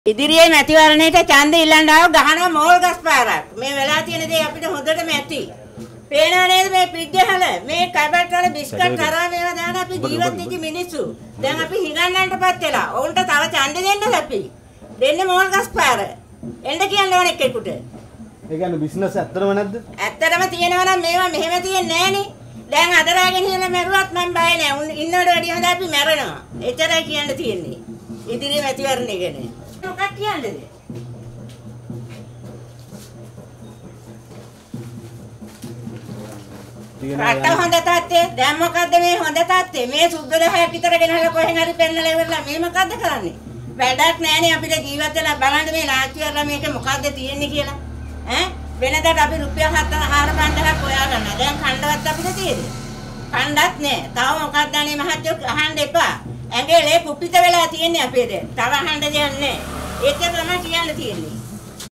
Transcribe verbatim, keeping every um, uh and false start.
ඉදිරියේ මැතිවරණයට ඡන්ද ඉල්ලන්න ආව ගහනවා මෝල් ගස් පාරක්. මේ වෙලා තියෙන දේ අපිට හොඳටම ඇති. පේනව නේද මේ පිට්ටහල මේ කබට් වල බිස්කට් කරා මේවා දාන අපි ජීවත් වෙච්ච මිනිස්සු. දැන් අපි හිඟන්නන්ටපත් වෙලා. ඔවුන්ට තව ඡන්ද දෙන්නද අපි? දෙන්නේ මෝල් ගස් පාර. එන්න කියන්න ඕන එක්කෙකුට. ඒ කියන්නේ බිස්නස් ඇත්තටම නැද්ද? ඇත්තටම තියෙනවා නම් මේවා මෙහෙම තියෙන්නේ නෑනේ. දැන් අදරාගෙන ඉහළ මැරුවත් මම බය නෑ. ඉන්නවට වැඩිය හොඳ අපි මැරෙනවා. එච්චරයි කියන්න තියෙන්නේ. ඉදිරියේ මැතිවරණය ගැන. මොකක්ද කියන්නේ? රට හොඳ තාත්තේ දැන් මොකද්ද මේ හොඳ තාත්තේ මේ සුද්ධ දහයක් විතර ගෙනහලා කොහෙන් හරි පෙන්නලා ඉවරලා මේ මොකද්ද කරන්නේ? වැඩක් නැහැනේ අපිට ජීවත් වෙලා බලන්න මේ නාස්ති කරලා මේක මොකද්ද තියෙන්නේ කියලා. ඈ වෙනදාට අපි රුපියල් හතර පන්දහක් හොයා ගන්නවා. දැන් කණ්ඩවත් අපිට තියෙන්නේ. කණ්ඩත් නෑ. තව මොකක්ද අනේ මහත්තයෝ අහන්න එපා. ඇඟේ ලේ කුපිත වෙලා තියෙන්නේ අපේ දැන්. තව අහන්න දෙයක් නෑ. ඒක තමයි කියන්න තියෙන්නේ.